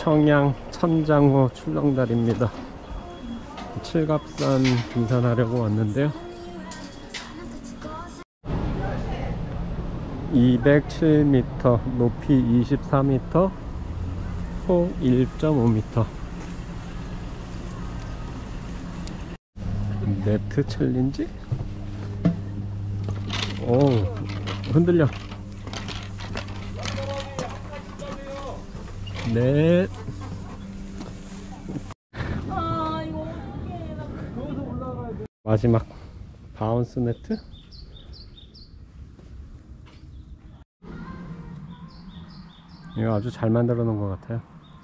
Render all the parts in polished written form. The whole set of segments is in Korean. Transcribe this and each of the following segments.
청양 천장호 출렁다리입니다. 칠갑산 등산하려고 왔는데요. 207m, 높이 24m, 폭 1.5m. 네트 챌린지? 오, 흔들려. 네. 마지막 바운스 네트. 이거 아주 잘 만들어 놓은 것 같아요.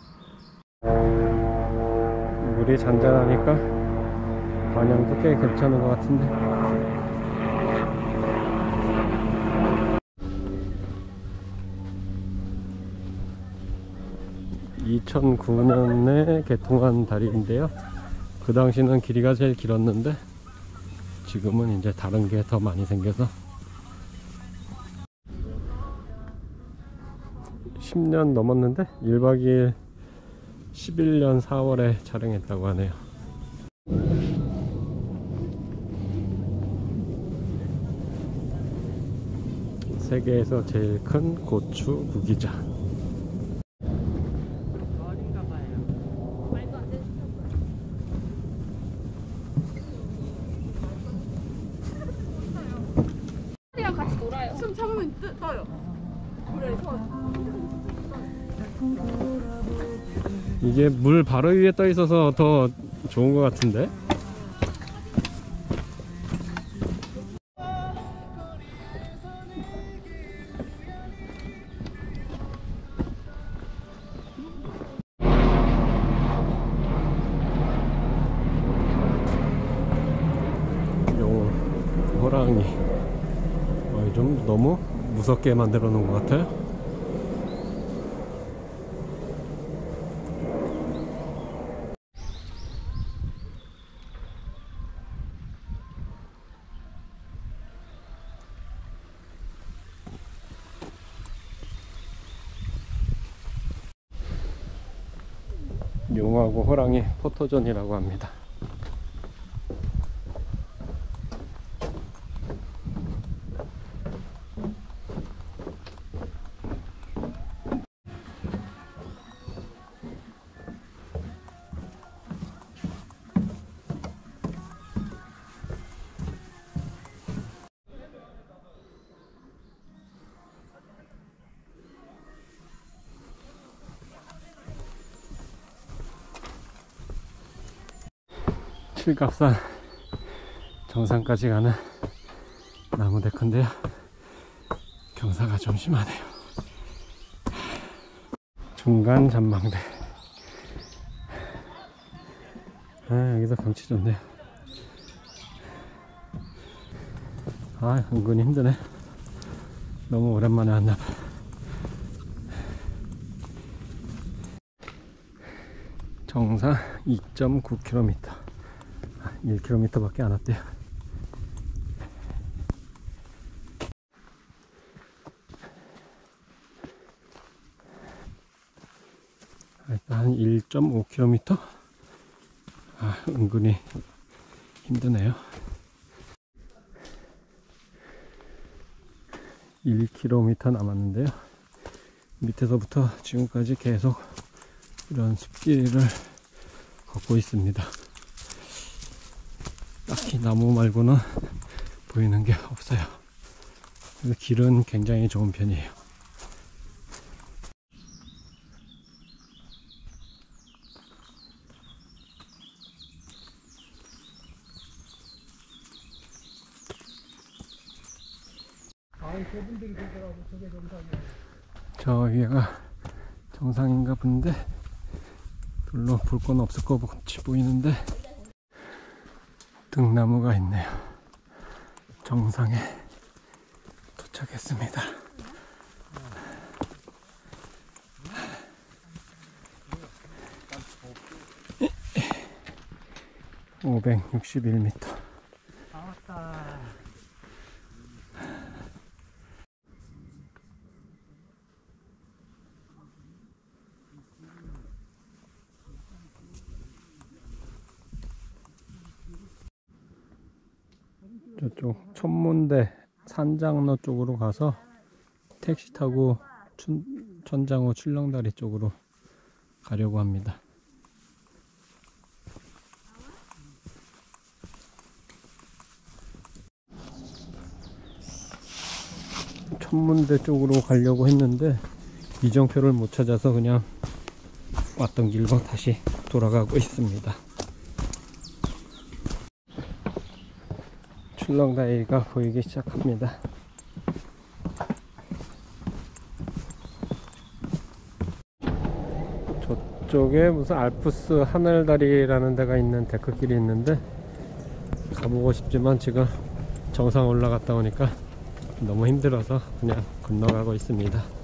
물이 잔잔하니까 반영도 꽤 괜찮은 것 같은데. 2009년에 개통한 다리인데요. 그 당시는 길이가 제일 길었는데 지금은 이제 다른 게 더 많이 생겨서 10년 넘었는데 1박 2일 11년 4월에 촬영했다고 하네요. 세계에서 제일 큰 고추 구기자. 같이 놀아요. 숨 참으면 떠요. 그래서 이게 물 바로 위에 떠 있어서 더 좋은 것 같은데. 호랑이. 좀 너무 무섭게 만들어 놓은 것 같아요. 용하고 호랑이 포토존이라고 합니다. 칠갑산 정상까지 가는 나무 데크인데요. 경사가 좀 심하네요. 중간 전망대. 여기서 경치 좋네요. 은근히 힘드네. 너무 오랜만에 왔나봐. 정상 2.9km. 1km 밖에 안 왔대요. 일단 1.5km. 은근히 힘드네요. 1km 남았는데요. 밑에서부터 지금까지 계속 이런 숲길을 걷고 있습니다. 딱히 나무 말고는 보이는 게 없어요. 길은 굉장히 좋은 편이에요. 저 위에가 정상인가 본데 별로 볼 건 없을 것 같이 보이는데 등나무가 있네요. 정상에 도착했습니다. 561m. 저쪽 천문대 산장로 쪽으로 가서 택시 타고 천장호 출렁다리 쪽으로 가려고 합니다. 천문대 쪽으로 가려고 했는데 이정표를 못 찾아서 그냥 왔던 길로 다시 돌아가고 있습니다. 출렁다리가 보이기 시작합니다. 저쪽에 무슨 알프스 하늘다리라는 데가 있는 데크길이 있는데 가보고 싶지만 지금 정상 올라갔다 오니까 너무 힘들어서 그냥 건너가고 있습니다.